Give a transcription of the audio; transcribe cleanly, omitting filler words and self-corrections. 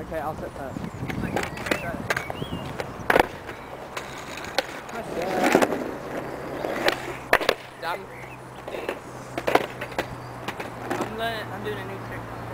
Okay, I'll sit there. I'm doing a new trick.